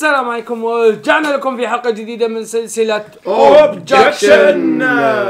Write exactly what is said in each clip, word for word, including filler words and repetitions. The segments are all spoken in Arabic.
السلام عليكم ورجعنا لكم في حلقة جديدة من سلسلة اوبجكشن.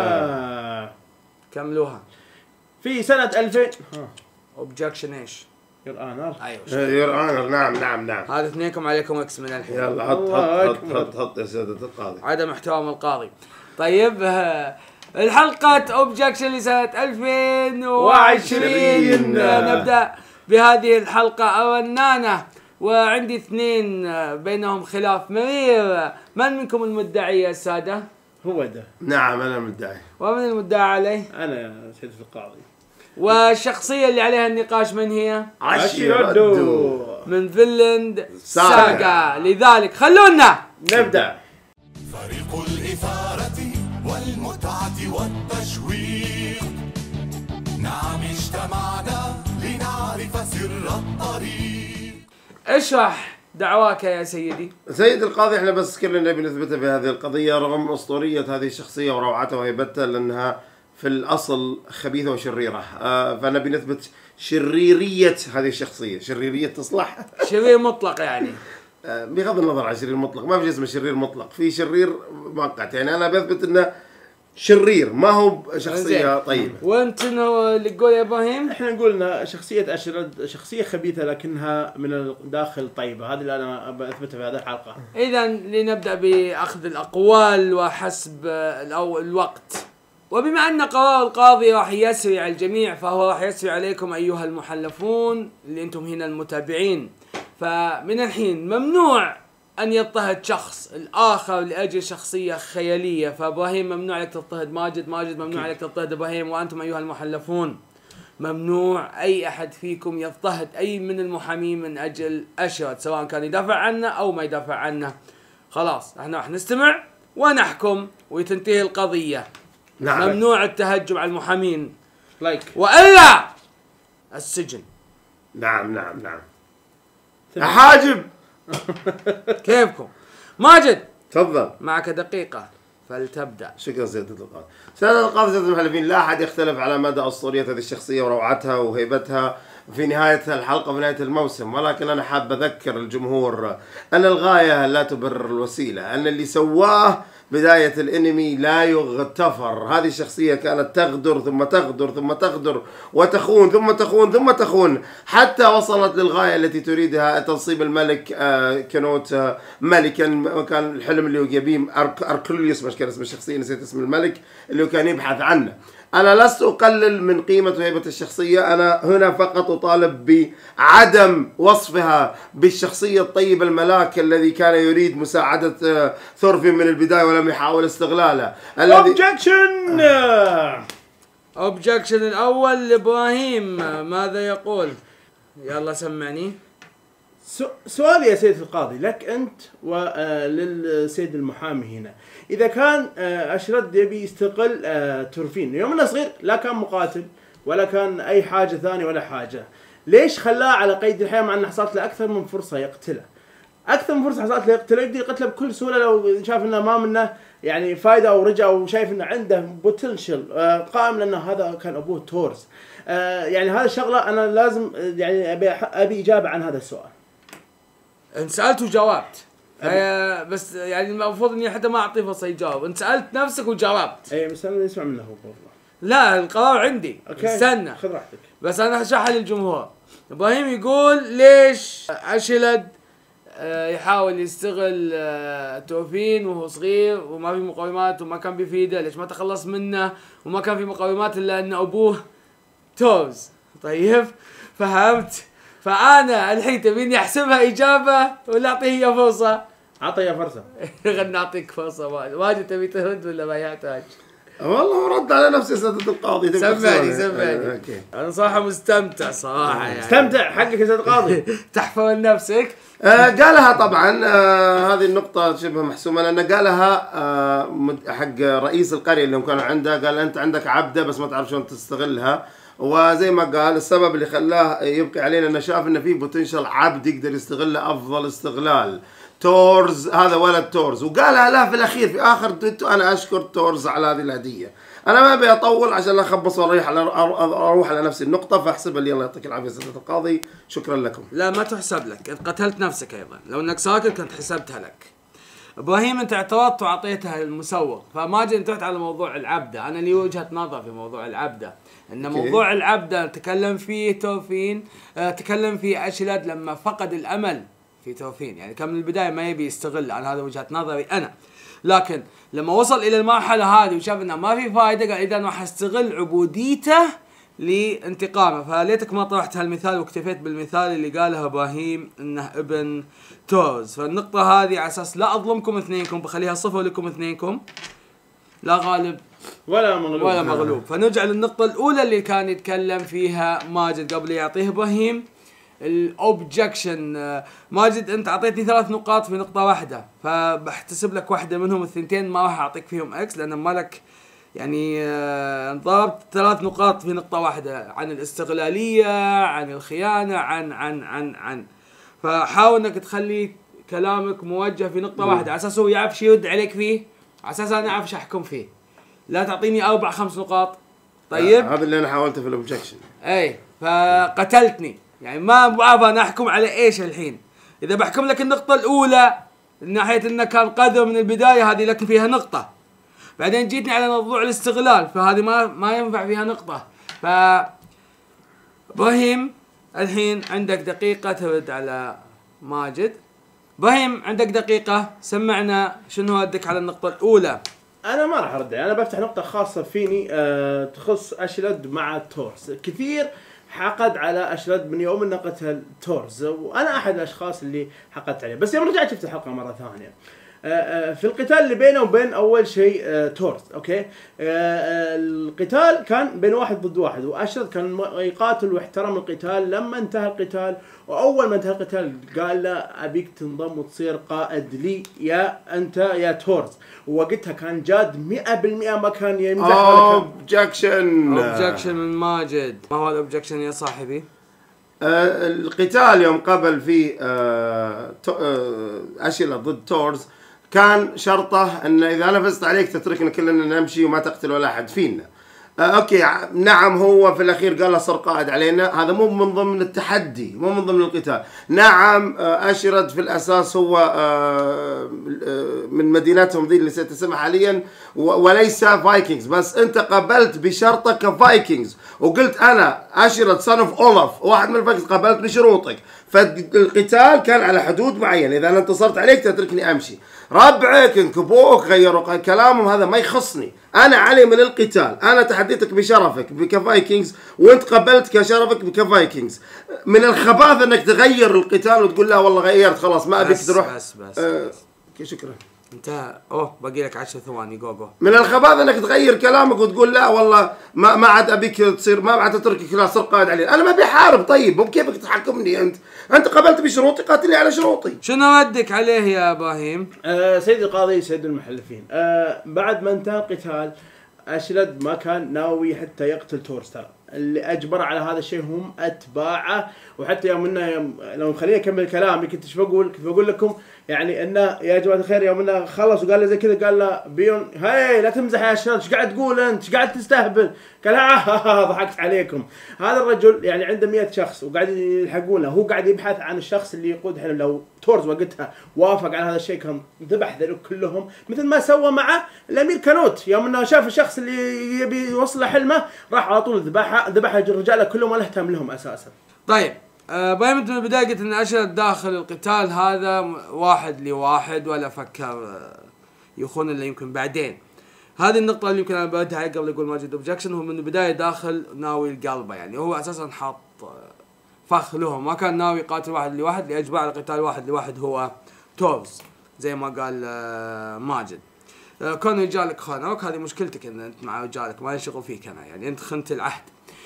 كملوها في سنة ألفين. اوبجكشن ايش؟ يور اونر. ايوه يور اونر. نعم نعم نعم. هذا اثنينكم عليكم اكس من الحين. يلا حط حط حط حط حط يا سيادة القاضي. عدم احترام القاضي. طيب الحلقة اوبجكشن لسنة ألفين وعشرين. نبدأ بهذه الحلقة الرنانة، وعندي اثنين بينهم خلاف مرير. من منكم المدعي يا سادة؟ هو ده. نعم أنا المدعي. ومن المدعى عليه؟ أنا يا سيدة القاضي. والشخصية اللي عليها النقاش من هي؟ أشيرادو من فينلاند ساغا. لذلك خلونا نبدأ. فريق الإثارة والمتعة والتشويق، نعم اجتمعنا لنعرف سر الطريق. اشرح دعواك يا سيدي. سيد القاضي، احنا بس كلنا نبي نثبتها في هذه القضية رغم أسطورية هذه الشخصية وروعتها وهيبتها، لأنها في الأصل خبيثة وشريرة. آه فنبي نثبت شريرية هذه الشخصية. شريرية تصلح؟ شرير مطلق يعني. آه بغض النظر عن شرير مطلق، ما في اسمه شرير مطلق، في شرير مؤقت. يعني أنا بثبت إنه شرير، ما هو شخصية طيبة. وانت اللي تقول يا ابراهيم؟ احنا قلنا شخصية أشيراد شخصية خبيثة لكنها من الداخل طيبة. هذا اللي انا بثبته في هذه الحلقة. اذا لنبدأ باخذ الاقوال وحسب الوقت. وبما ان قرار القاضي راح يسري على الجميع، فهو راح يسري عليكم ايها المحلفون اللي انتم هنا المتابعين. فمن الحين ممنوع أن يضطهد شخص الآخر لأجل شخصية خيالية. فإبراهيم ممنوع عليك تضطهد ماجد، ماجد ممنوع عليك تضطهد إبراهيم، وأنتم أيها المحلفون ممنوع أي أحد فيكم يضطهد أي من المحامين من أجل أشرد، سواء كان يدافع عنه أو ما يدافع عنه. خلاص احنا راح نستمع ونحكم وتنتهي القضية. نعم. ممنوع التهجم على المحامين لايك. وإلا السجن. نعم نعم نعم. حاجب. كيفكم؟ ماجد تفضل، معك دقيقة فلتبدأ. شكرا سيادة القاضي. سيادة القاضي، سيادة المحلفين، لا أحد يختلف على مدى أسطورية هذه الشخصية وروعتها وهيبتها في نهاية الحلقة وفي نهاية الموسم. ولكن أنا حاب أذكر الجمهور أن الغاية لا تبرر الوسيلة، أن اللي سواه بداية الانمي لا يغتفر. هذه الشخصية كانت تغدر ثم تغدر ثم تغدر وتخون ثم تخون ثم تخون حتى وصلت للغاية التي تريدها، تنصيب الملك آه كنوت آه ملكا. وكان الحلم اللي يبيه أركليوس، مش كان اسم الشخصية، نسيت اسم الملك اللي كان يبحث عنه. أنا لست أقلل من قيمة وهيبة الشخصية، أنا هنا فقط أطالب بعدم وصفها بالشخصية الطيبة الملاك الذي كان يريد مساعدة ثورفين من البداية ولم يحاول استغلاله. اوبجكشن. اوبجكشن الأول لإبراهيم، ماذا يقول؟ يلا سمعني. سؤالي يا سيد القاضي لك أنت وللسيد المحامي هنا، إذا كان أشرد يبي يستقل تورفين، يوم أنه صغير لا كان مقاتل ولا كان أي حاجة ثانية ولا حاجة، ليش خلاه على قيد الحياة مع أنه حصلت له أكثر من فرصة يقتله؟ أكثر من فرصة حصلت له يقتله، يقدر يقتله بكل سهولة لو شاف أنه ما منه يعني فايدة ورجع وشايف أنه عنده بوتنشل قائم، لأنه هذا كان أبوه تورز. يعني هذا الشغلة أنا لازم يعني أبي أبي إجابة عن هذا السؤال. انت سألت وجاوبت. آه بس يعني المفروض اني حتى ما اعطيه فرصه يجاوب. انت سالت نفسك وجاوبت. اي بس انا نسمع منه هو والله. لا القرار عندي. أوكي. استنى خذ راحتك. بس انا هشرحها للجمهور. ابراهيم يقول ليش اشلد آه يحاول يستغل آه تورفين وهو صغير وما في مقومات وما كان بيفيده، ليش ما تخلص منه وما كان في مقومات الا ان ابوه تورز. طيب فهمت؟ فأنا الحين تبيني أحسبها إجابة ولا أعطيه هي فرصة؟ أعطيه فرصة. خلنا نعطيك فرصة. واجد تبي ترد ولا ما يحتاج؟ والله رد على نفسي سيادة القاضي. سمعني سمعني. أنا صراحة مستمتع صراحة يعني. استمتع حقك يا سيد القاضي. تحفظ نفسك. آه قالها طبعا. آه هذه النقطة شبه محسومة، لأنه قالها آه حق رئيس القرية اللي هم كانوا عنده. قال أنت عندك عبدة بس ما تعرف شلون تستغلها. وزي ما قال السبب اللي خلاه يبقي علينا انه شاف انه في بوتنشل عبد يقدر يستغله افضل استغلال. تورز هذا ولد تورز، وقالها له في الاخير في اخر تويتو انا اشكر تورز على هذه الهديه. انا ما ابي اطول عشان لا اخبص واروح على اروح على نفس النقطه، فاحسبها لي. الله يعطيك العافيه سياده القاضي، شكرا لكم. لا ما تحسب لك، انت قتلت نفسك ايضا، لو انك ساكت كنت حسبتها لك. ابراهيم انت اعترضت واعطيتها المسوق، فماجد انت رحت على موضوع العبده. انا لي وجهه نظر في موضوع العبده، ان أوكي. موضوع العبده تكلم فيه تورفين، اه تكلم فيه اشلد لما فقد الامل في تورفين، يعني كان من البدايه ما يبي يستغل. انا هذا وجهه نظري انا، لكن لما وصل الى المرحله هذه وشاف انه ما في فائده، قال اذا راح استغل عبوديته لانتقامه. فليتك ما طرحت هالمثال واكتفيت بالمثال اللي قاله ابراهيم انه ابن تورز. فالنقطه هذه على اساس لا اظلمكم اثنينكم، بخليها صفر لكم اثنينكم، لا غالب ولا مغلوب ولا مغلوب. فنرجع للنقطه الاولى اللي كان يتكلم فيها ماجد قبل يعطيه ابراهيم الاوبجكشن. ماجد انت اعطيتني ثلاث نقاط في نقطه واحده، فبحتسب لك واحده منهم، الثنتين ما راح اعطيك فيهم اكس لان مالك يعني ضربت ثلاث نقاط في نقطه واحده، عن الاستغلاليه، عن الخيانه، عن عن عن عن فحاول انك تخلي كلامك موجه في نقطه واحده، على اساس هو يعرف شو يرد عليك فيه، على اساس انا اعرف شو احكم فيه. لا تعطيني اربع خمس نقاط. طيب هذا اللي انا حاولته في الاوبجكشن. اي فقتلتني، يعني ما بعرف انا احكم على ايش الحين. اذا بحكم لك النقطه الاولى من ناحيه انه كان قذر من البدايه، هذه لك فيها نقطه. بعدين جيتني على موضوع الاستغلال، فهذه ما ما ينفع فيها نقطه. ف ابراهيم الحين عندك دقيقه ترد على ماجد. ابراهيم عندك دقيقه، سمعنا شنو ردك على النقطه الاولى. انا ما راح ارد، انا بفتح نقطه خاصه فيني أه تخص اشلد مع تورز. كثير حقد على اشلد من يوم انه قتل تورز، وانا احد الاشخاص اللي حقدت عليه. بس يوم رجعت شفت الحلقه مره ثانيه، في القتال اللي بينه وبين اول شيء تورز، اوكي، القتال كان بين واحد ضد واحد، واشرد كان يقاتل واحترم القتال. لما انتهى القتال، واول ما انتهى القتال قال له ابيك تنضم وتصير قائد لي يا انت يا تورز، ووقتها كان جاد مئة بالمئة، ما كان يمزح ولا كان. اوبجكشن اوبجكشن من ماجد. ما هو الاوبجكشن يا صاحبي؟ آه القتال يوم قبل في آه آه اشيلة ضد تورز، كان شرطه ان اذا انا فزت عليك تتركنا كلنا نمشي وما تقتل ولا احد فينا. آه اوكي نعم، هو في الاخير قال له صر قائد علينا، هذا مو من ضمن التحدي، مو من ضمن القتال. نعم آه اشرد في الاساس هو آه من مدينتهم ذي اللي نسيت اسمها حاليا، وليس فايكنجز، بس انت قبلت بشرطك كفايكنجز وقلت انا اشرد صن اوف اولف واحد من الفايكنجز، قبلت بشروطك. فالقتال كان على حدود معينه، اذا انا انتصرت عليك تتركني امشي. ربعك انكبوك غيروا كلامهم، هذا ما يخصني، انا علي من القتال، انا تحديتك بشرفك كفايكنجز وانت قبلت كشرفك كفايكنجز. من الخباثه انك تغير القتال وتقول لا والله غيرت خلاص ما ابيك تروح. بس بس, آه بس. شكرا انتهى. اوه باقي لك عشر ثواني. جو جو. من الخباثه انك تغير كلامك وتقول لا والله ما ما عاد ابيك تصير، ما عاد تتركك لا صر قائد علي. انا ما ابي احارب. طيب مو كيفك تحكمني انت؟ انت قبلت بشروطي، قاتلني على شروطي. شنو ردك عليه يا ابراهيم؟ آه سيد القاضي، سيد المحلفين، آه بعد ما انتهى القتال اشلد ما كان ناوي حتى يقتل تورز، ترى اللي اجبر على هذا الشيء هم اتباعه. وحتى يوم انه لو خليني اكمل كلامي كنت ايش بقول؟ كنت بقول لكم يعني انه يا جماعه الخير يوم انه خلص وقال له زي كذا، قال له بيون هاي لا تمزح يا اشرد، ايش قاعد تقول انت؟ ايش قاعد تستهبل؟ قال ها ضحكت عليكم. هذا الرجل يعني عنده مئة شخص وقاعد يلحقونه، هو قاعد يبحث عن الشخص اللي يقود حلم. لو تورز وقتها وافق على هذا الشيء كان ذبح ذلك كلهم، مثل ما سوى مع الامير كانوت يوم انه شاف الشخص اللي يبي يوصل حلمه راح على طول ذبحها ذبح الرجال كلهم ولا اهتم لهم اساسا. طيب بايم انت من البدايه قلت ان اشرد داخل القتال هذا واحد لواحد ولا فكر يخون الا يمكن بعدين. هذه النقطه اللي يمكن انا بردها عليها قبل اقول ماجد اوبجكشن. هو من البدايه داخل ناوي القلبه، يعني هو اساسا حاط فخ له، ما كان ناوي يقاتل واحد لواحد لاجباع القتال واحد لواحد هو تورز زي ما قال ماجد. كون رجالك خانوك هذه مشكلتك، ان انت مع رجالك ما يشغل فيك انا، يعني انت خنت العهد.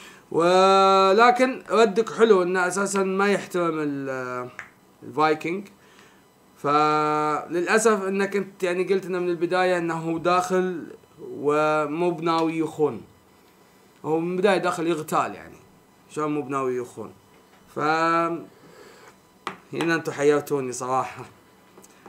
ولكن ردك حلو انه اساسا ما يحترم الفايكنج. فللاسف انك انت يعني قلت انه من البدايه انه هو داخل ومو بناوي يخون، هو من البدايه داخل يغتال، يعني شلون مو بناوي يخون؟ ف هنا انتم حيرتوني صراحه،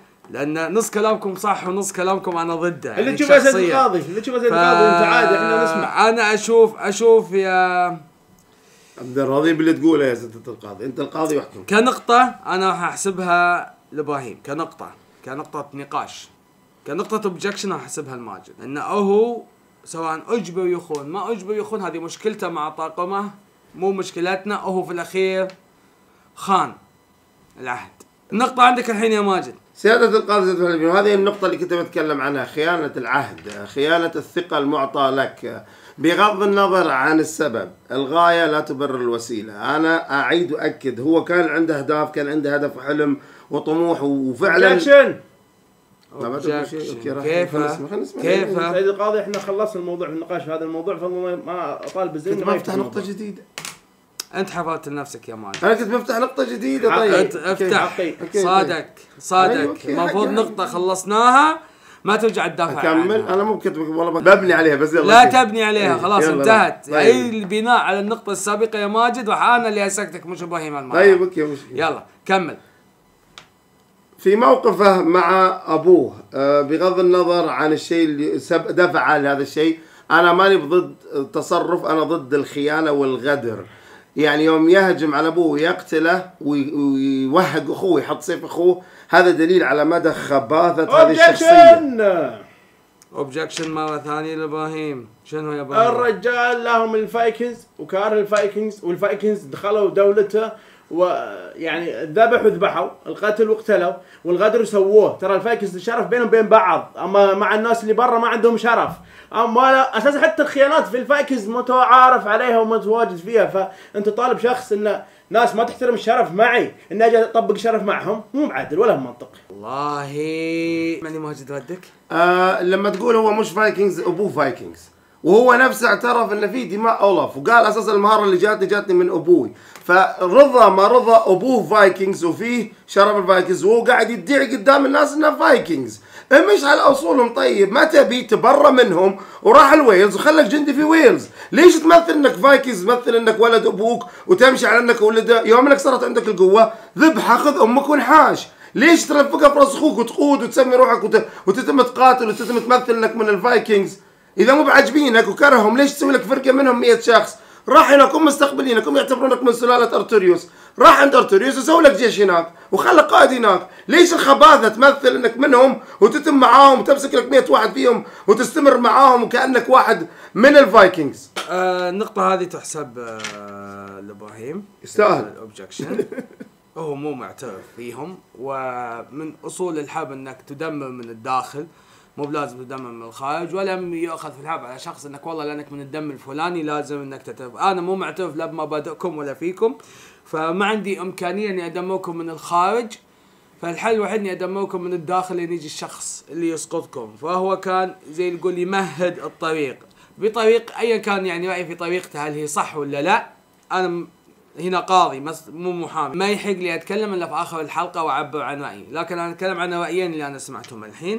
لان نص كلامكم صح ونص كلامكم انا ضده. اللي تشوفه سيد القاضي، اللي تشوفه سيد القاضي انت عادي، احنا انا اشوف اشوف يا عبد الراضي باللي تقوله يا سيادة القاضي، انت القاضي واحكم. كنقطة انا راح احسبها لابراهيم، كنقطة كنقطة نقاش، كنقطة اوبجكشن راح احسبها لماجد، انه هو سواء اجبر يخون ما اجبر يخون هذه مشكلته مع طاقمه، مو مشكلتنا، هو في الاخير خان العهد. النقطة عندك الحين يا ماجد. سيادة القاضي سيادة المحلفين، وهذه النقطة اللي كنت بتكلم عنها، خيانة العهد، خيانة الثقة المعطى لك، بغض النظر عن السبب، الغاية لا تبرر الوسيلة. أنا أعيد وأكد، هو كان عنده أهداف، كان عنده هدف وحلم وطموح وفعلا أكشن. ما بدك شيء. كيف كيف سيد القاضي احنا خلصنا الموضوع في النقاش في هذا الموضوع، فما ما اطالب بالزين. كنت بفتح نقطة جديدة. انت حفظت لنفسك يا ماجد. انا كنت بفتح نقطة جديدة. طيب انت افتح صادق صادق. المفروض نقطة خلصناها ما ترجع تدافع اكمل. عنها. انا مو كنت والله ببني عليها بس يلا. لا تبني عليها خلاص يلا انتهت. طيب. هي البناء على النقطة السابقة يا ماجد، وأنا اللي اسكتك مش ابراهيم المرة. طيب اوكي مش يلا كمل. في موقفه مع ابوه بغض النظر عن الشيء اللي دفع لهذا الشيء، انا ماني ضد التصرف، انا ضد الخيانة والغدر. يعني يوم يهجم على ابوه ويقتله ويوهق اخوه يحط سيف اخوه، هذا دليل على مدى خباثة هذه الشخصية. اوبجكشن مرة ثانية لابراهيم. شنو يا ابراهيم؟ الرجال لهم الفايكنجز وكاره الفايكنجز، والفايكنجز دخلوا دولته ويعني ذبحوا ذبحوا، القتل واقتلوا، والغدر سووه. ترى الفايكنجز الشرف بينهم بين بعض، اما مع الناس اللي برا ما عندهم شرف. اما اساسا حتى الخيانات في الفايكنجز متعارف عليها ومتواجد فيها، فانت طالب شخص انه ناس ما تحترم الشرف معي، اني اجي اطبق شرف معهم، مو معدل ولا منطقي. والله ماني ماجد ردك. آه لما تقول هو مش فايكنجز، ابوه فايكنجز، وهو نفسه اعترف ان في دماء اولف، وقال اساسا المهاره اللي جاتني جاتني من ابوي. فرضى ما رضى ابوه فايكنجز وفيه شرف الفايكنجز، وهو قاعد يدعي قدام الناس انه فايكنجز. مش على اصولهم. طيب ما تبي تبرى منهم وراح الويلز وخلك جندي في ويلز؟ ليش تمثل انك فايكنجز، تمثل انك ولد ابوك وتمشي على انك ولده؟ يوم انك صارت عندك القوه ذبحه، خذ امك وانحاش. ليش ترفقها في راس اخوك وتقود وتسمي روحك وت... وتتم تقاتل وتتم تمثل انك من الفايكنجز؟ اذا مو بعجبينك وكرههم ليش تسوي لك فرقه منهم مئة شخص؟ راح هناك هم مستقبلينك، هم يعتبرونك من سلاله ارتوريوس، راح عند ارتوريوس وسوي لك جيش هناك وخلى قائد هناك. ليش الخباثه تمثل انك منهم وتتم معاهم وتمسك لك مئة واحد فيهم وتستمر معاهم وكانك واحد من الفايكنجز؟ آه النقطة هذه تحسب آه لابراهيم. يستاهل الاوبجكشن. هو مو معترف فيهم، ومن اصول الحرب انك تدمر من الداخل، مو بلازم تدمر من الخارج، ولم يؤخذ في الحرب على شخص انك والله لانك من الدم الفلاني لازم انك تتعرف. انا مو معترف لا بمبادئكم ولا فيكم، فما عندي امكانيه اني ادمركم من الخارج، فالحل الوحيد اني ادمركم من الداخل لين يجي الشخص اللي يسقطكم. فهو كان زي يقول يمهد الطريق بطريق ايا كان، يعني رايي في طريقته هل هي صح ولا لا. انا هنا قاضي مو محامي، ما يحق لي اتكلم الا في اخر الحلقه واعبر عن رايي، لكن انا اتكلم عن رايين اللي انا سمعتهم الحين.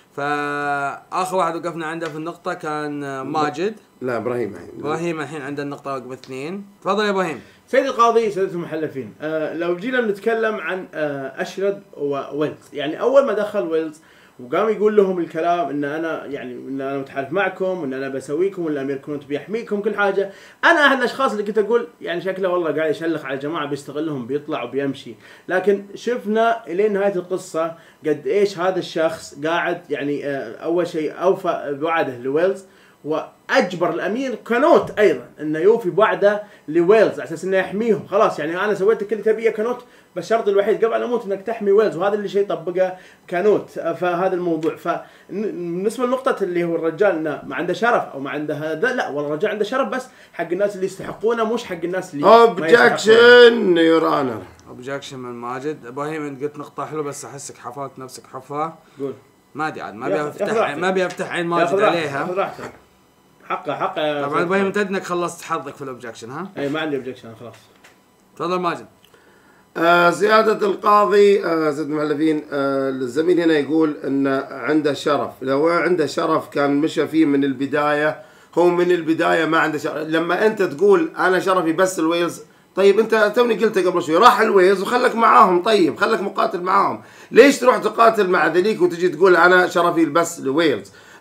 فاخر واحد وقفنا عنده في النقطه كان ماجد. لا ابراهيم. ابراهيم الحين عنده النقطه رقم اثنين. تفضل يا ابراهيم. سيد القاضي، سيدة المحلفين، آه لو جينا نتكلم عن آه اشرد وويلز، يعني اول ما دخل ويلز وقام يقول لهم الكلام ان انا يعني ان انا متحالف معكم وان انا بسويكم وان الامير كنوت بيحميكم كل حاجه. انا احد الاشخاص اللي كنت اقول يعني شكله والله قاعد يشلخ على الجماعه بيستغلهم بيطلع وبيمشي، لكن شفنا الين نهايه القصه قد ايش هذا الشخص قاعد يعني آه اول شيء اوفى بوعده لويلز، واجبر الامير كانوت ايضا انه يوفي بوعده لويلز على اساس انه يحميهم. خلاص يعني انا سويت كل اللي تبيه كانوت، بس الشرط الوحيد قبل ان اموت انك تحمي ويلز، وهذا اللي شيء طبقه كانوت. فهذا الموضوع. فبالنسبه لنقطه اللي هو الرجال انه ما عنده شرف او ما عنده هذا، لا والله الرجال عنده شرف بس حق الناس اللي يستحقونه، مش حق الناس اللي اوبجكشن يور اونر. اوبجكشن من ماجد. ابراهيم انت قلت نقطه حلوه بس احسك حفرت نفسك حفره. قول. ما ادري عاد ما ابي افتح ما ابي افتح عين ماجد عليها. حقه حقه. طبعا ابراهيم انت انك خلصت حظك في الاوبجكشن. ها اي ما عندي اوبجكشن خلاص. تفضل ماجد. آه سيادة القاضي آه سيد المحلفين، آه الزميل هنا يقول ان عنده شرف. لو عنده شرف كان مشى فيه من البداية. هو من البداية ما عنده شرف. لما انت تقول انا شرفي بس الويلز، طيب انت توني قلت قبل شوي راح الويلز وخلك معاهم، طيب خلك مقاتل معاهم. ليش تروح تقاتل مع ذليك وتجي تقول انا شرفي بس الويلز؟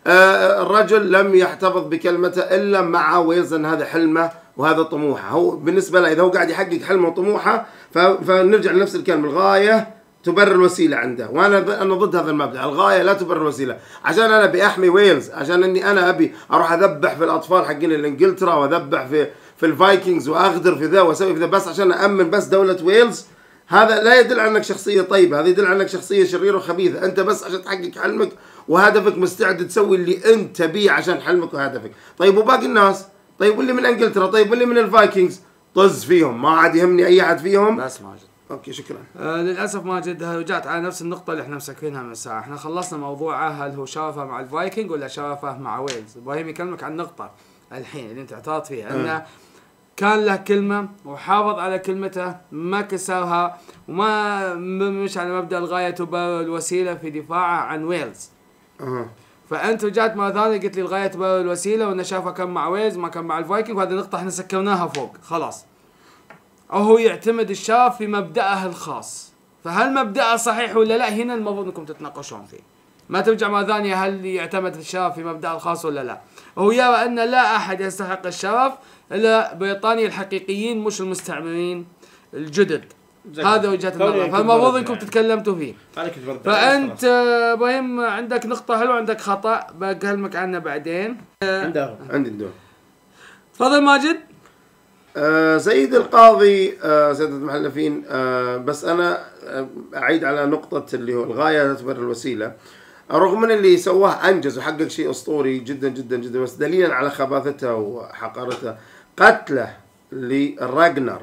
آه الرجل لم يحتفظ بكلمته الا مع ويلز، ان هذا حلمه وهذا طموحه. هو بالنسبه له اذا هو قاعد يحقق حلمه وطموحه فنرجع لنفس الكلمه، الغايه تبرر الوسيله عنده، وانا انا ضد هذا المبدا، الغايه لا تبرر الوسيله. عشان انا ابي احمي ويلز، عشان اني انا ابي اروح اذبح في الاطفال حقين الانجلترا واذبح في في الفايكنجز واغدر في ذا واسوي في ذا بس عشان امن بس دوله ويلز، هذا لا يدل على انك شخصيه طيبه، هذا يدل على انك شخصيه شريره وخبيثه. انت بس عشان تحقق حلمك وهدفك مستعد تسوي اللي انت تبيه عشان حلمك وهدفك. طيب وباقي الناس؟ طيب واللي من انجلترا؟ طيب واللي من الفايكنجز؟ طز فيهم، ما عاد يهمني اي احد فيهم. بس ماجد اوكي شكرا. آه للاسف ماجد رجعت على نفس النقطه اللي احنا مسكينها من ساعه. احنا خلصنا موضوعه هل هو شرفه مع الفايكنج ولا شرفه مع ويلز. ابراهيم يكلمك عن نقطه الحين اللي انت اعترضت فيها، انه كان له كلمه وحافظ على كلمته، ما كسرها وما مش على مبدا الغايه تبرر الوسيله في دفاعه عن ويلز. أه. فانت رجعت مره ثانيه قلت لي الغايه تبرر الوسيله، وانه شافها كان مع ويلز ما كان مع الفايكنج، وهذه نقطه احنا سكرناها فوق خلاص. أو هو يعتمد الشرف في مبدأه الخاص، فهل مبدأه صحيح ولا لا؟ هنا المفروض انكم تتناقشون فيه. ما ترجع مرة ثانية هل يعتمد الشرف في مبدأه الخاص ولا لا. هو يرى أن لا أحد يستحق الشرف إلا بريطانيا الحقيقيين مش المستعمرين الجدد. هذا وجهة النظر، فالمفروض انكم تتكلمتوا فيه. فأنت ابراهيم عندك نقطة حلوة، عندك خطأ بكلمك عنه بعدين. عنده عندي الدور. تفضل ماجد. آه سيد القاضي، آه سيدة المحلفين، آه بس أنا آه أعيد على نقطة اللي هو الغاية لا تبرر الوسيلة. رغم من اللي سواه أنجز وحقق شيء أسطوري جدا جدا جدا، بس دليلا على خباثته وحقارته قتله لراغنر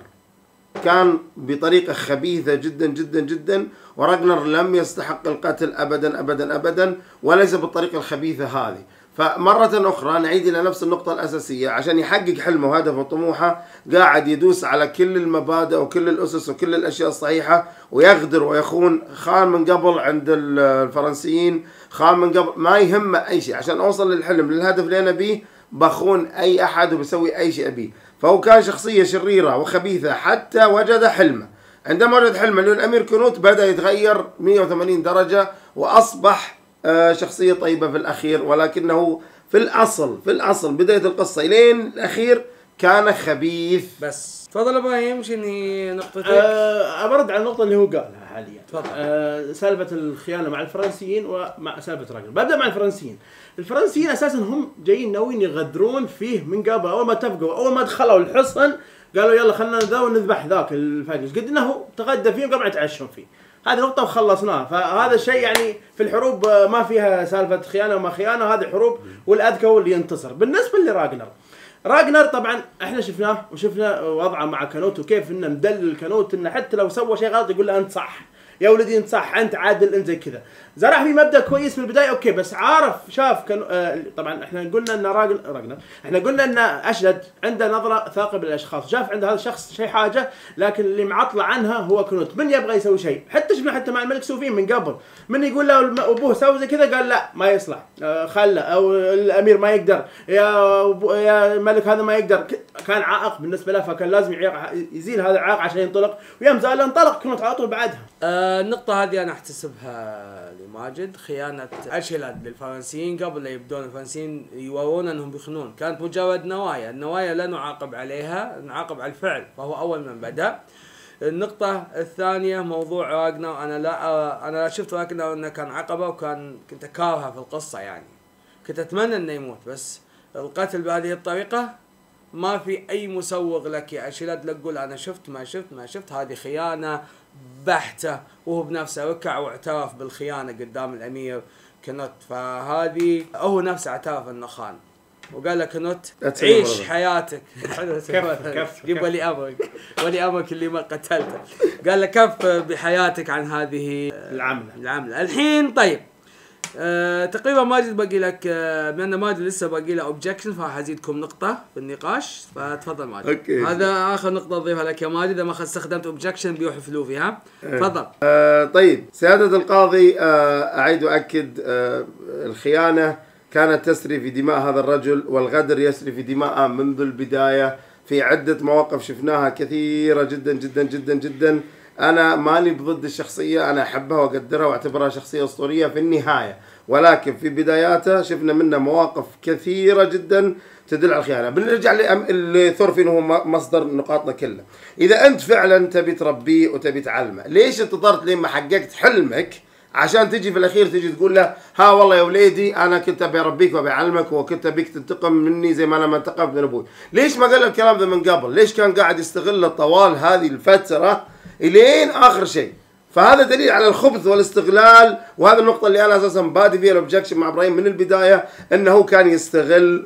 كان بطريقة خبيثة جدا جدا جدا، وراغنر لم يستحق القتل أبدا أبدا أبدا، وليس بالطريقة الخبيثة هذه. فمرة أخرى نعيد إلى نفس النقطة الأساسية، عشان يحقق حلمه وهدفه وطموحه قاعد يدوس على كل المبادئ وكل الأسس وكل الأشياء الصحيحة، ويغدر ويخون. خان من قبل عند الفرنسيين، خان من قبل، ما يهمه أي شيء عشان أوصل للحلم للهدف اللي أنا بيه، بخون أي أحد وبسوي أي شيء أبيه. فهو كان شخصية شريرة وخبيثة حتى وجد حلمه. عندما وجد حلمه اللي هو الأمير كنوت بدأ يتغير مئة وثمانين درجة وأصبح شخصية طيبة في الأخير، ولكنه في الأصل في الأصل بداية القصة إلين الأخير كان خبيث. بس تفضل ابراهيم، شنو نقطتك؟ أه أبرد على النقطة اللي هو قالها حاليا. تفضل. أه سالفة الخيانة مع الفرنسيين ومع سالفة راغنر. ببدأ مع الفرنسيين. الفرنسيين أساسا هم جايين ناويين يغدرون فيه من قبل. أول ما اتفقوا، أول ما دخلوا الحصن قالوا يلا خلنا ذا ونذبح ذاك الفاجز، قد انه تغدى فيهم قبل يتعشون فيه. هذه نقطة وخلصناها. فهذا الشيء يعني في الحروب ما فيها سالفة خيانة وما خيانة، هذه حروب والأذكى هو اللي ينتصر. بالنسبة لراغنر، راغنر طبعا احنا شفناه وشفنا وضعه مع كانوت، وكيف انه مدلل كانوت انه حتى لو سوى شيء غلط يقول له انت صح يا ولدي، انت صح، انت عادل، انت زي كذا. زرع في مبدا كويس من البدايه اوكي، بس عارف شاف كان آه طبعا احنا قلنا ان راجل راجنر احنا قلنا ان اشد عنده نظره ثاقبه للاشخاص، شاف عند هذا الشخص شيء حاجه، لكن اللي معطله عنها هو كنوت. من يبغى يسوي شيء، حتى شفنا حتى مع الملك سوفين من قبل، من يقول له ابوه سوي زي كذا قال لا ما يصلح، آه خله، او الامير ما يقدر، يا يا الملك هذا ما يقدر، كان عائق بالنسبه له، فكان لازم يزيل هذا العائق عشان ينطلق، ويوم زال انطلق كنوت على طول بعدها. آه النقطة هذه أنا أحتسبها لماجد، خيانة أشيلاد للفرنسيين قبل لا يبدون الفرنسيين يورون أنهم بيخنون، كانت مجرد نوايا، النوايا لا نعاقب عليها، نعاقب على الفعل، فهو أول من بدأ. النقطة الثانية موضوع راغنر، أنا لا أرى، أنا شفت راغنر أنه كان عقبة، وكان كنت أكارهه في القصة يعني، كنت أتمنى أنه يموت، بس القتل بهذه الطريقة ما في أي مسوغ لك يا أشيلاد لا تقول أنا شفت ما شفت ما شفت، هذه خيانة بحتة، وهو بنفسه ركع واعترف بالخيانة قدام الأمير كنوت، فهذه هو نفسه اعترف أنه خان، وقال لك كنوت عيش حياتك. جيب ولي أمرك، ولي أمرك اللي ما قتلته، قال لك كف بحياتك عن هذه العملة العملة. الحين طيب أه تقريبا ماجد باقي لك، أه بما ماجد لسه باقي له اوبجكشن، فراح ازيدكم نقطه في النقاش، فتفضل ماجد. أوكي. هذا اخر نقطه اضيفها لك يا ماجد، اذا ما استخدمت اوبجكشن بيحفلوا فيها. تفضل. أه طيب سيادة القاضي، أه اعيد واكد، أه الخيانه كانت تسري في دماء هذا الرجل، والغدر يسري في دماءه منذ البدايه، في عده مواقف شفناها كثيره جدا جدا جدا جدا. أنا ماني بضد الشخصية، أنا أحبها وأقدرها وأعتبرها شخصية أسطورية في النهاية، ولكن في بداياته شفنا منه مواقف كثيرة جدا تدل على الخيانة. بنرجع لثورفين هو مصدر نقاطنا كلها. إذا أنت فعلا تبي تربيه وتبي تعلمه، ليش انتظرت لين ما حققت حلمك عشان تجي في الأخير تجي تقول له ها والله يا وليدي أنا كنت أبي أربيك وأبي أعلمك وكنت أبيك تنتقم مني زي ما أنا ما انتقمت من أبوي؟ ليش ما قال الكلام ذا من قبل؟ ليش كان قاعد يستغل طوال هذه الفترة إلين آخر شيء؟ فهذا دليل على الخبث والاستغلال، وهذا النقطة اللي أنا أساسا بادي فيها الأوبجكشن مع إبراهيم من البداية، أنه كان يستغل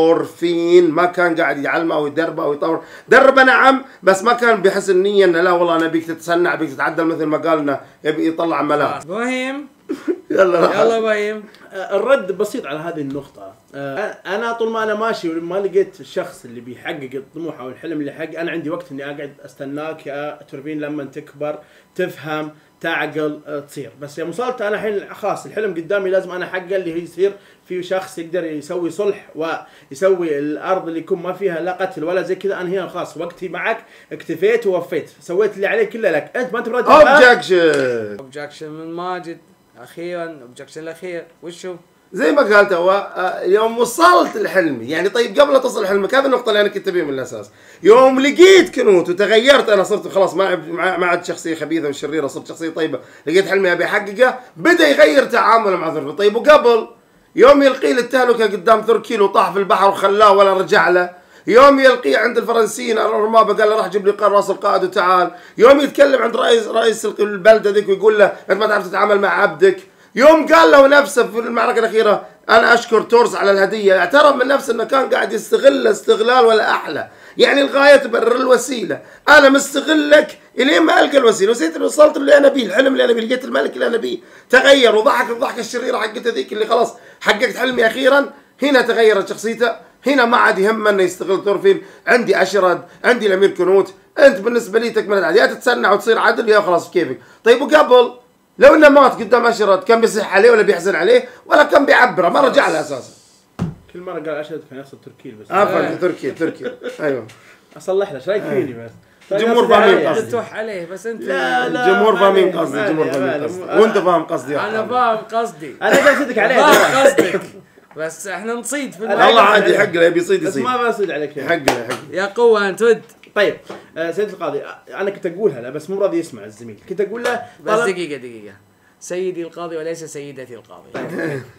ثورفين، ما كان قاعد يعلمه أو يدربه أو يطور. دربه نعم، بس ما كان بحسن نية أنه لا والله أنا بيك تتصنع بيك تتعدل مثل ما قالنا يبي يطلع ملاك. إبراهيم يلا يلا إبراهيم. الرد بسيط على هذه النقطة. أنا طول ما أنا ماشي وما لقيت الشخص اللي بيحقق الطموح أو الحلم اللي حق، أنا عندي وقت إني أقعد أستناك يا تورفين لما تكبر تفهم تعقل تصير. بس يوم وصلت أنا الحين خلاص الحلم قدامي لازم أنا أحقق اللي هي يصير في شخص يقدر يسوي صلح ويسوي الأرض اللي يكون ما فيها لا قتل ولا زي كذا. أنا هنا خلاص وقتي معك، اكتفيت ووفيت، سويت اللي عليك كله لك، أنت ما تبغى اوبجكشن اوبجكشن من ماجد اخيرا. اوبجكشن الاخير وشو؟ زي ما قالت هو يوم وصلت لحلمي، يعني طيب قبل لا تصل لحلمك، هذه النقطة اللي أنا كنت أبيها من الأساس. يوم لقيت كنوت وتغيرت، أنا صرت خلاص ما ما عاد شخصية خبيثة وشريرة، صرت شخصية طيبة، لقيت حلمي أبي أحققه، بدأ يغير تعامله مع ثورفين. طيب وقبل يوم يلقيه للتهلكة قدام ثوركيل وطاح في البحر وخلاه ولا رجع له، يوم يلقيه عند الفرنسيين الرمابة قال له راح جيب لي قرار راس القائد وتعال، يوم يتكلم عند رئيس رئيس البلدة ذيك ويقول له أنت ما تعرف تتعامل مع عبدك، يوم قال له نفسه في المعركة الأخيرة أنا أشكر تورس على الهدية، اعترف من نفسه أنه كان قاعد يستغل استغلال ولا أحلى. يعني الغاية تبرر الوسيلة، أنا مستغلك إلين ما ألقى الوسيلة، وسيت اللي وصلت اللي أنا بيه، الحلم اللي أنا بيه، لقيت الملك اللي أنا بيه، تغير وضحك الضحكة الشريرة حقته ذيك اللي خلاص حققت حلمي أخيرا. هنا تغيرت شخصيته، هنا ما عاد يهمه انه يستغل ثورفين. عندي اشرد، عندي الامير كنوت، انت بالنسبه لي تكمل العدل، يا تتسنع وتصير عدل يا خلاص كيفك. طيب وقبل لو انه مات قدام اشرد كان بيصح عليه ولا بيحزن عليه ولا كان بيعبره، ما رجع له اساسا. كل مره قال اشرد كان يقصد تركيل بس. اه تركي تركي ايوه اصلح له ايش رايك فيني بس. الجمهور فاهمين قصدي. تتوح عليه بس انت. لا لا الجمهور فاهمين قصدي، الجمهور فاهمين قصدي، وانت فاهم قصدي. انا فاهم قصدي، انا جالس اصدق عليه. فاهم قصدك، بس احنا نصيد في والله عادي حق له، يبي يصيد بس يصيد، ما بصيد عليك حق له حق. يا قوة انت ود. طيب آه سيد القاضي، انا كنت اقولها له بس مو راضي يسمع الزميل. كنت اقول له بس دقيقة دقيقة، سيدي القاضي وليس سيدتي القاضي.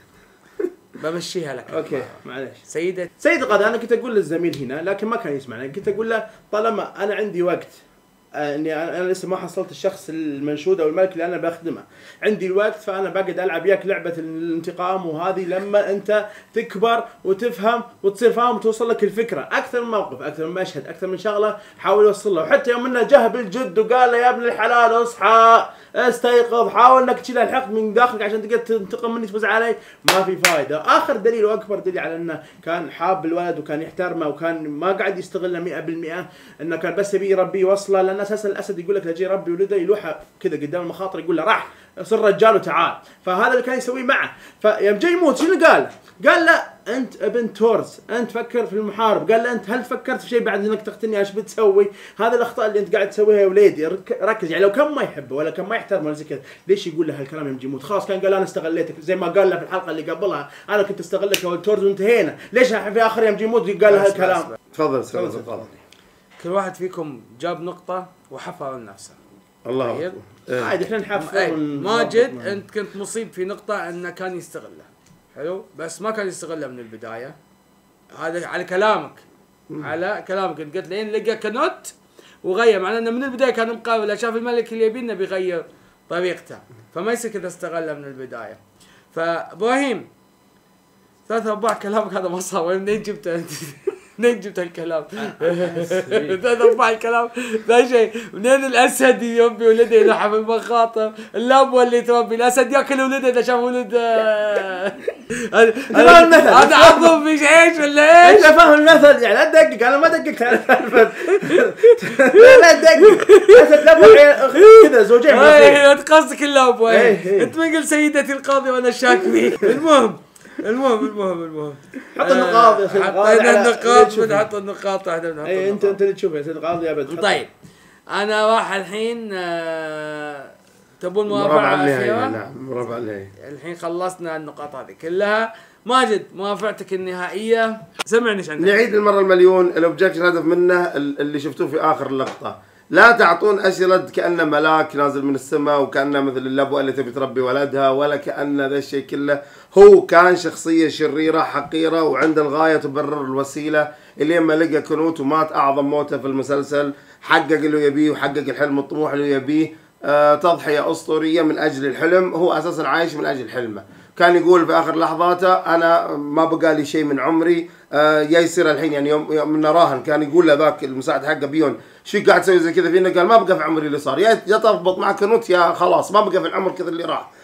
بمشيها لك. اوكي معليش. سيدة سيد القاضي، انا كنت اقول للزميل هنا لكن ما كان يسمعني. كنت اقول له طالما انا عندي وقت، آه اني انا لسه ما حصلت الشخص المنشود او الملك اللي انا بخدمه، عندي الوقت، فانا بقعد العب وياك لعبه الانتقام، وهذه لما انت تكبر وتفهم وتصير فاهم وتوصل لك الفكره. اكثر من موقف، اكثر من مشهد، اكثر من شغله حاول يوصل له. وحتى يوم انه جه بالجد وقال له يا ابن الحلال اصحى استيقظ، حاول انك تشيل الحقد من داخلك عشان تقدر تنتقم مني تفوز علي، ما في فائده. اخر دليل واكبر دليل على انه كان حاب الولد وكان يحترمه وكان ما قاعد يستغله مئة بالمئة، انه كان بس يبي يربيه يوصله. لان اساسا الاسد يقول لك لجي ربي ولده يلوحه كذا قدام المخاطر، يقول له راح صر رجال وتعال. فهذا اللي كان يسويه معه. فيوم جاي يموت شنو قال؟ قال له انت ابن تورز، انت فكر في المحارب. قال له انت هل فكرت في شيء بعد انك تقتلني؟ ايش بتسوي؟ هذه الاخطاء اللي انت قاعد تسويها يا وليدي، ركز. يعني لو كان ما يحبه ولا كان ما يحترمه ولا زي كذا، ليش يقول له هالكلام يوم يموت؟ خلاص كان قال انا استغليتك، زي ما قال له في الحلقه اللي قبلها انا كنت استغلك يا ولد تورز وانتهينا. ليش في اخر يوم يموت قال له هالكلام؟ تفضل تفضل. كل واحد فيكم جاب نقطة وحفر لنفسه. الله طيب عادي احنا نحفر. ماجد انت كنت مصيب في نقطة انه كان يستغله، حلو، بس ما كان يستغله من البداية. هذا على كلامك، على كلامك انت قلت لين لقى كنوت وغير، معناه انه من البداية كان مقابل، شاف الملك اللي يبينا بيغير طريقته، فما يصير كذا استغله من البداية. فابراهيم ثلاث ارباع كلامك هذا ما صار، منين جبته انت؟ منين جبت الكلام؟ ثلاث ارباع الكلام ذا شيء. منين الاسد يربي ولده يلحق في المخاطر؟ اللابوه اللي تربي الاسد ياكل ولده اذا شاف ولد. هذا عظم مش ايش ولا ايش؟ انت فاهم المثل يعني. لا تدقق، انا ما دققت على الفلفل. لا تدقق. اسد لابوه كذا زوجين. ايه انت قصدك اللابوه. انت ما قلت سيدتي القاضي وانا شاك فيك. المهم المهم المهم المهم حط النقاط يا سيد القاضي. حطينا النقاط، بنحط النقاط واحده بنحط. اي انت انت اللي تشوفها يا سيد القاضي ابد. طيب انا راح الحين تبون مربع موافقة النهائي. أخيرة؟ نعم مربع النهائي. الحين خلصنا النقاط هذه كلها. ماجد موافقتك النهائية، سمعني ايش عندك. نعيد المرة المليون، الاوبجكشن هدف منه اللي شفتوه في آخر اللقطة، لا تعطون أشرد كأنه ملاك نازل من السماء وكأنه مثل الأبوة اللي تبي تربي ولدها، ولا كأن ذا الشيء كله. هو كان شخصية شريرة حقيرة وعند الغاية تبرر الوسيلة، اللي لما لقى كنوت ومات أعظم موته في المسلسل، حقق اللي يبيه وحقق الحلم الطموح اللي يبيه. آه تضحية أسطورية من أجل الحلم، هو أساسا عايش من أجل حلمه. كان يقول في آخر لحظاته أنا ما بقى لي شيء من عمري، آه يصير الحين يعني يوم, يوم نراهن كان يقول له ذاك المساعد حقه بيون شو قاعد تسوي زي كذا فينا؟ قال ما بقى في عمري اللي صار، يا يا تربط مع كنوت يا خلاص ما بقى في العمر كذا اللي راح.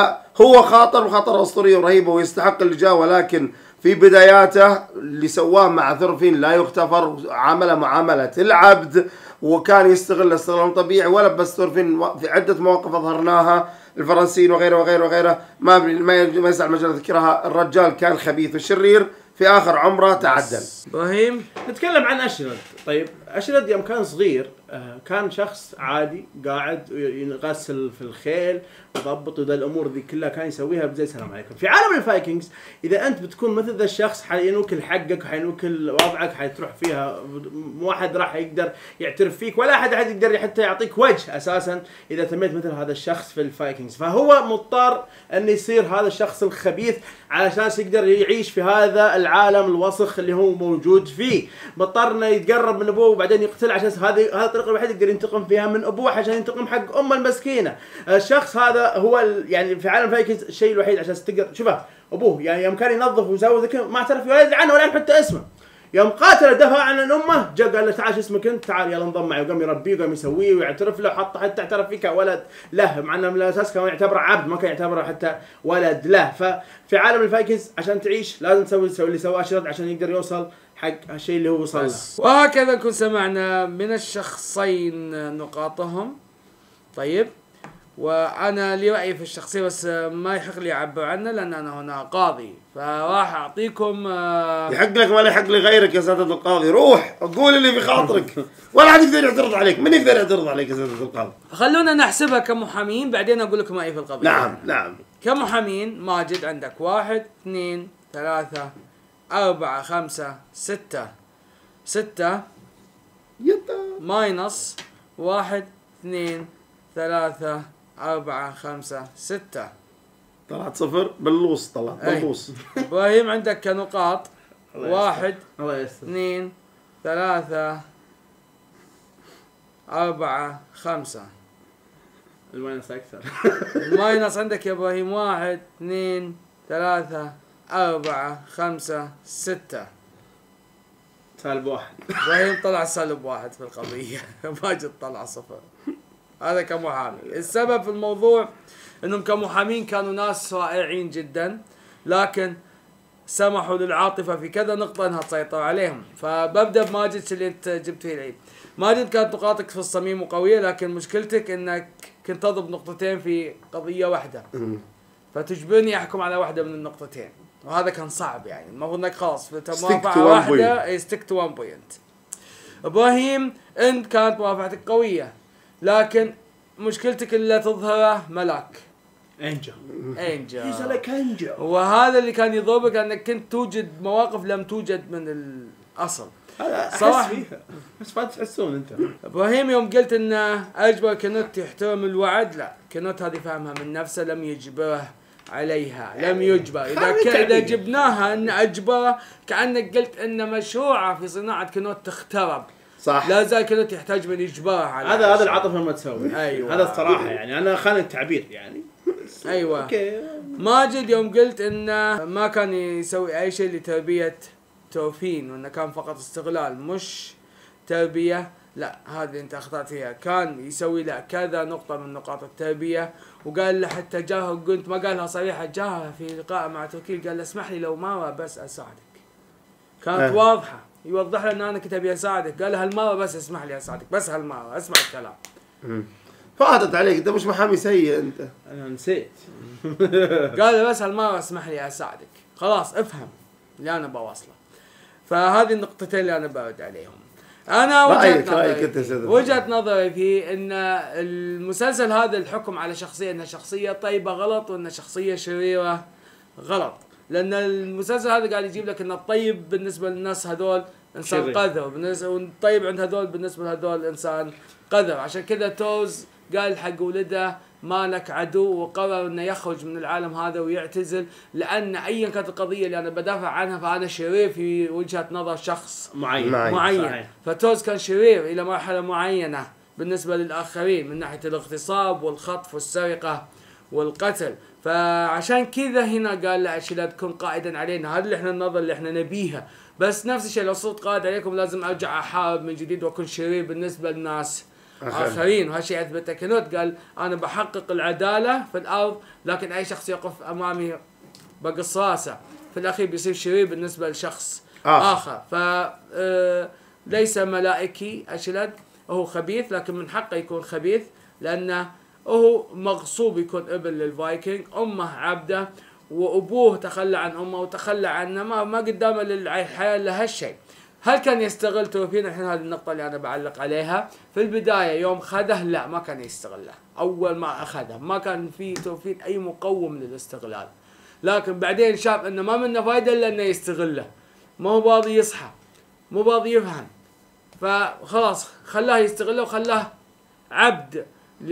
فهو خاطر وخطر أسطورية ورهيبة ويستحق اللي جاء، ولكن في بداياته اللي سواه مع ثورفين لا يغتفر، عامله معاملة العبد وكان يستغل استغلال طبيعي. ولا بس ثورفين، في عدة مواقف أظهرناها الفرنسيين وغيره وغيره وغيره ما ما يسع المجال ذكرها. الرجال كان خبيث وشرير، في آخر عمره تعدل. ابراهيم نتكلم عن أشرد. طيب أشرد يوم كان صغير كان شخص عادي قاعد يغسل في الخيل يضبط وذا الامور ذي كلها كان يسويها بزي السلام عليكم. في عالم الفايكنجز اذا انت بتكون مثل ذا الشخص حينوكل حقك حينوكل وضعك، حتروح فيها مو واحد راح يقدر يعترف فيك ولا احد احد يقدر حتى يعطيك وجه اساسا اذا تميت مثل هذا الشخص في الفايكنجز. فهو مضطر ان يصير هذا الشخص الخبيث علشان يقدر يعيش في هذا العالم الوسخ اللي هو موجود فيه. مضطر انه يتقرب من ابوه وبعدين يقتل عشان هذه هذه الطريقه الوحيده يقدر ينتقم فيها من ابوه عشان ينتقم حق امه المسكينه. الشخص هذا هو يعني في عالم فايكنجز الشيء الوحيد عشان تقدر شوفه ابوه يعني يوم كان ينظف ويسوي ذا ما اعترف ولا يدري عنه ولا حتى اسمه. يوم قاتل دفع عن امه جاء قال له تعال شو اسمك انت، تعال يلا انضم معي، وقام يربيه وقام يسويه ويعترف له، حتى حتى اعترف فيه كولد له، مع انه من الاساس كان يعتبره عبد ما كان يعتبره حتى ولد له. ففي عالم الفايكنجز عشان تعيش لازم تسوي تسوي اللي سواه أشرد عشان يقدر يوصل حق هالشيء اللي هو وصل له. وهكذا نكون سمعنا من الشخصين نقاطهم. طيب وانا لي راي في الشخصيه بس ما يحق لي اعبر عنه لان انا هنا قاضي، فراح اعطيكم يحق لك ولا يحق لغيرك يا سيادة القاضي. روح قول اللي في خاطرك ولا حد يقدر يعترض عليك. من يقدر يعترض عليك يا سيادة القاضي؟ خلونا نحسبها كمحامين بعدين اقول لكم رايي في القضيه. نعم نعم. كمحامين ماجد عندك واحد اثنين ثلاثة أربعة خمسة ستة ستة يتا ماينص واحد اثنين ثلاثة أربعة خمسة ستة. طلعت صفر باللوص، طلعت باللوص. إبراهيم عندك كنقاط واحد الله يستر اثنين ثلاثة أربعة خمسة. الماينس أكثر. الماينص عندك يا إبراهيم واحد اثنين ثلاثة أربعة خمسة ستة. سالب واحد. إبراهيم طلع سالب واحد في القضية. ماجد طلع صفر. هذا كمحامي. السبب في الموضوع انهم كمحامين كانوا ناس رائعين جدا، لكن سمحوا للعاطفة في كذا نقطة انها تسيطر عليهم. فببدأ بماجد اللي انت جبت فيه العيد. ماجد كانت نقاطك في الصميم وقوية، لكن مشكلتك انك كنت تضرب نقطتين في قضية واحدة، فتجبرني احكم على واحدة من النقطتين، وهذا كان صعب. يعني المفروض انك خلاص موافقة واحدة ستيك تو وان بوينت. ابراهيم انت كانت موافقتك قوية، لكن مشكلتك اللي تظهره ملاك انجل انجل هيز لايك انجل. وهذا اللي كان يضربك انك كنت توجد مواقف لم توجد من الاصل. صراحه فيها بس ما تحسون انت. ابراهيم يوم قلت انه اجبر كنوت يحترم الوعد، لا كنوت هذه فاهمها من نفسه، لم يجبره عليها، لم يجبر. اذا اذا جبناها ان اجبره كانك قلت ان مشروعه في صناعه كنوت تخترب. صح. لا زال كنوت يحتاج من يجبرها على هذا هذا العاطفه ما تسوي. أيوة. هذا الصراحه يعني انا خان التعبير يعني. ايوه اوكي. ماجد يوم قلت انه ما كان يسوي اي شيء لتربيه ثورفين وانه كان فقط استغلال مش تربيه، لا هذه انت اخطأت فيها. كان يسوي له كذا نقطه من نقاط التربيه، وقال له حتى جاه قلت ما قالها صريحه، جاه في لقاء مع توكيل قال له اسمح لي لو مره بس اساعدك. كانت أه. واضحه يوضح له ان انا كنت ابي اساعدك، قال له هالمره بس اسمح لي اساعدك، بس هالمره اسمع الكلام. امم فاتت عليك، انت مش محامي سيء انت. انا نسيت. قال له بس هالمره اسمح لي اساعدك، خلاص افهم اللي انا بوصله. فهذه النقطتين اللي انا برد عليهم. انا رأيك وجهة رأيك انت نظري سيد وجهة نظري في ان المسلسل هذا الحكم على شخصية انها شخصية طيبة غلط وانها شخصية شريرة غلط، لان المسلسل هذا قاعد يجيب لك ان الطيب بالنسبة للناس هذول انسان شرير. قذر، والطيب عند هذول بالنسبة لهذول انسان قذر. عشان كذا توز قال حق ولده ما لك عدو، وقرر انه يخرج من العالم هذا ويعتزل، لان ايا كانت القضيه اللي انا بدافع عنها فانا شرير في وجهه نظر شخص معين معين. معين. صحيح. فتوز كان شرير الى مرحله معينه بالنسبه للاخرين من ناحيه الاغتصاب والخطف والسرقه والقتل. فعشان كذا هنا قال لا اشيلاد تكون قائدا علينا، هذا اللي احنا النظر اللي احنا نبيها. بس نفس الشيء لو صرت قائد عليكم لازم ارجع احارب من جديد واكون شرير بالنسبه للناس آخرين. وهالشيء أثبته كنوت، قال أنا بحقق العدالة في الأرض لكن أي شخص يقف أمامي بقص راسه، في الأخير بيصير شرير بالنسبة لشخص آه. آخر. فليس ملائكي أشلد، هو خبيث لكن من حقه يكون خبيث لأنه هو مغصوب يكون ابن للفايكنج، أمه عبده وأبوه تخلى عن أمه وتخلى عنه، ما, ما قدامه للحياة إلا هالشيء. هل كان يستغل توفين؟ الحين هذه النقطة اللي أنا بعلق عليها. في البداية يوم خذه لا ما كان يستغله، أول ما أخذه ما كان في توفين أي مقوم للاستغلال، لكن بعدين شاف إنه ما منه فايدة إلا إنه يستغله، ما هو باضي يصحى، مو باضي يفهم، فخلاص خلاه يستغله وخلاه عبد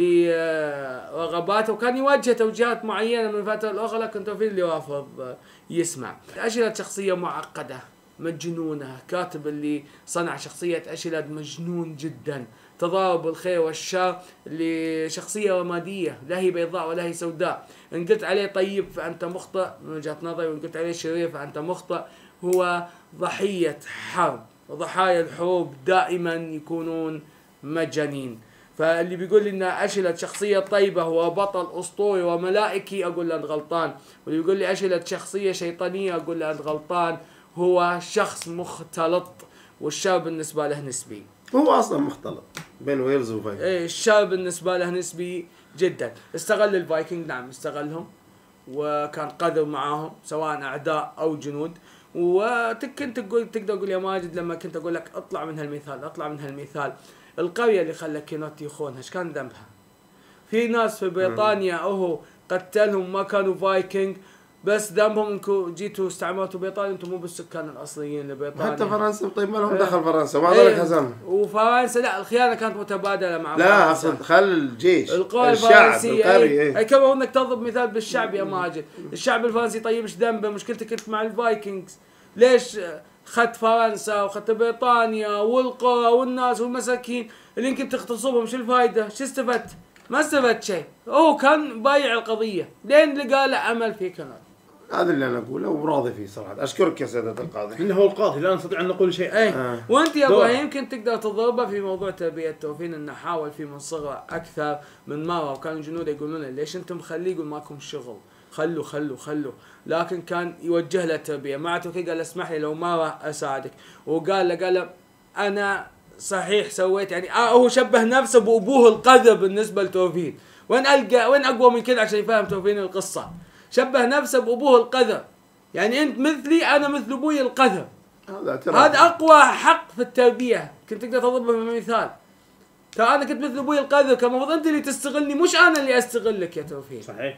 لرغباته، وكان يوجه توجيهات معينة من فترة لأخرى لكن توفين اللي رافض يسمع. أشيلاد شخصية معقدة مجنونة، كاتب اللي صنع شخصية أشيلاد مجنون جدا، تضارب الخير والشر لشخصية رمادية، لا هي بيضاء ولا هي سوداء. إن قلت عليه طيب فأنت مخطئ من وجهة نظري، وإن قلت عليه شرير فأنت مخطئ. هو ضحية حرب، وضحايا الحروب دائما يكونون مجانين. فاللي بيقول لي ان أشيلاد شخصية طيبة هو بطل أسطوري وملائكي أقول له أنت غلطان، واللي يقول لي أشيلاد شخصية شيطانية أقول له أنت غلطان. هو شخص مختلط، والشر بالنسبة له نسبي. هو اصلا مختلط بين ويلز وفايكنج. ايه الشر بالنسبة له نسبي جدا. استغل الفايكنج، نعم استغلهم وكان قذر معاهم سواء اعداء او جنود. وكنت تقول تقدر تقول يا ماجد لما كنت اقول لك اطلع من هالمثال اطلع من هالمثال القرية اللي خلى كينوت يخونها ايش كان ذنبها؟ في ناس في بريطانيا اهو قتلهم ما كانوا فايكنج، بس ذنبهم انكم جيتوا استعمرتوا بريطانيا، انتم مو بالسكان الاصليين لبريطانيا. حتى فرنسا طيب ما لهم دخل فرنسا، ما ذلك هزمهم. وفرنسا لا الخيانه كانت متبادله مع لا اقصد خل الجيش القوى الشعب الفرنسيه. القرية اي كما انك تضرب مثال بالشعب يا ماجد، الشعب الفرنسي طيب ايش ذنبه؟ مشكلتك انت مع الفايكنجز، ليش خدت فرنسا وخدت بريطانيا والقرى والناس والمساكين اللي يمكن تغتصبهم؟ شو الفائده؟ شو استفدت؟ ما استفدت شيء. هو كان بايع القضيه لين لقى له عمل في كندا. هذا اللي انا اقوله وراضي فيه صراحه. اشكرك يا سيادة القاضي. انه هو القاضي لا نستطيع ان نقول شيء. ايه آه. وانت يا ابراهيم يمكن تقدر تضربه في موضوع تربيه توفين، انه حاول في من صغره اكثر من مره، وكان جنوده يقولون له ليش انتم مخليه؟ يقول ماكم شغل، خلوا خلوا خلوا، لكن كان يوجه له تربيه. مع توفيق قال له اسمح لي لو مره اساعدك، وقال له قال له انا صحيح سويت يعني آه هو شبه نفسه بابوه القذر بالنسبه لتوفين. وين القى وين اقوى من كذا عشان يفهم توفين القصه؟ شبه نفسه بابوه القذر، يعني انت مثلي انا مثل ابوي القذر. هذا اقوى حق في التربيه، كنت تقدر تضربه بمثال. ترى انا كنت مثل ابوي القذر، كان المفروض انت اللي تستغلني مش انا اللي استغلك يا توفيق. صحيح.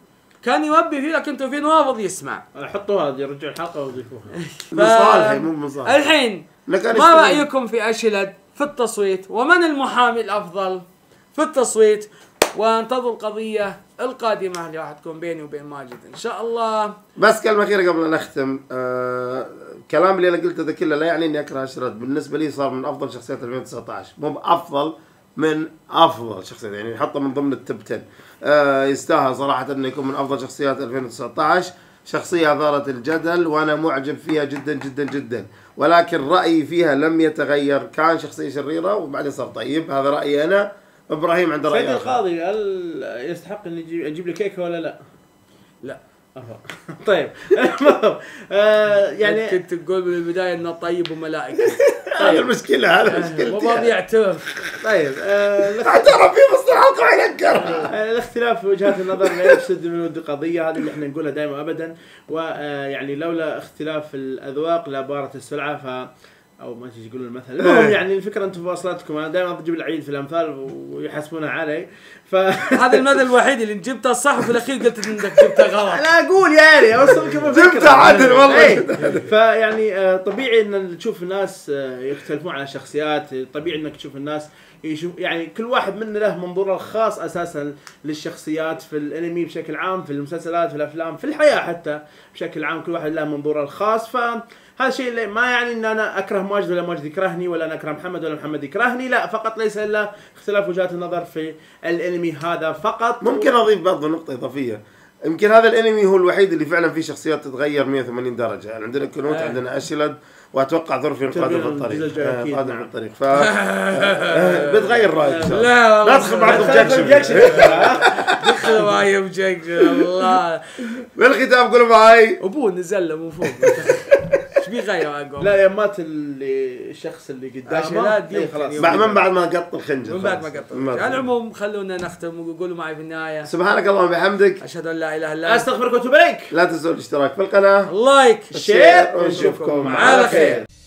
كان يوبي فيه لكن توفيق رافض يسمع. حطوا هذه رجعوا الحلقه وضيفوها. لصالحي مو مصالح. الحين ما رايكم في أشيلاد في التصويت؟ ومن المحامي الافضل في التصويت؟ وانتظروا القضية القادمة اللي راح تكون بيني وبين ماجد إن شاء الله. بس كلمة أخيرة قبل أن نختم. آه كلام اللي أنا قلته ذا كله لا يعني إني أكره أشيلاد، بالنسبة لي صار من أفضل شخصيات ألفين وتسعة عشر، مو أفضل من أفضل شخصيات، يعني حطه من ضمن التوب عشرة. آه يستاهل صراحة إنه يكون من أفضل شخصيات ألفين وتسعة عشر. شخصية أثارت الجدل وأنا معجب فيها جدا جدا جدا، ولكن رأيي فيها لم يتغير. كان شخصية شريرة وبعدين صار طيب، هذا رأيي أنا. ابراهيم عنده راي. سيد القاضي هل يستحق ان يجيب اجيب لي كيكه ولا لا؟ لا. طيب آه يعني كنت تقول من البدايه انه طيب وملائكه. هذا المشكله هذا مشكلتي. مو راضي يعترف. طيب اعترف في وسط الحلقه وينكرها. الاختلاف في وجهات النظر لا يفسد من ود القضيه، هذا اللي احنا نقولها دائما ابدا. ويعني لولا اختلاف الاذواق لبارت السلعه. ف او ما تجي تقولون المثل. المهم يعني الفكره انتم واصلتكم، انا دائما اجيب العيد في الامثال ويحسبونها علي. ف هذا المثل الوحيد اللي جبته صح وفي الاخير قلت انك جبته غلط. انا اقول يعني اوصلكم الفكره جبته عدل والله. فيعني طبيعي ان تشوف الناس يختلفون على شخصيات، طبيعي انك تشوف الناس يشوف يعني كل واحد منا له منظوره الخاص اساسا للشخصيات في الانمي بشكل عام، في المسلسلات، في الافلام، في الحياه حتى بشكل عام، كل واحد له منظوره الخاص. فهذا الشيء اللي ما يعني ان انا اكره ماجد ولا ماجد يكرهني، ولا انا اكره محمد ولا محمد يكرهني، لا، فقط ليس الا اختلاف وجهات النظر في الانمي هذا فقط. ممكن اضيف برضه نقطه اضافيه، يمكن هذا الانمي هو الوحيد اللي فعلا فيه شخصيات تتغير مئة وثمانين درجه، يعني عندنا كنوت، آه. عندنا اشلد، واتوقع ظرفي قادم في الطريق قادم في الطريق ف بتغير رايك ان شاء الله. لا لا تدخل معكم جاكشن دخل معي بجاكشن الله. بالختام قولوا معي ابوه نزل له مو فوق. ايش بيغير عقب؟ لا يا مات اللي الشخص اللي قدامه إيه خلاص بعد من بعد ما قط الخنجر، من بعد ما قطع. على العموم خلونا نختم وقولوا معي في النهايه سبحانك اللهم وبحمدك اشهد ان لا اله الا انت استغفرك واتوب اليك. لا تنسوا الاشتراك في القناه، لايك شير ونشوفكم على خير.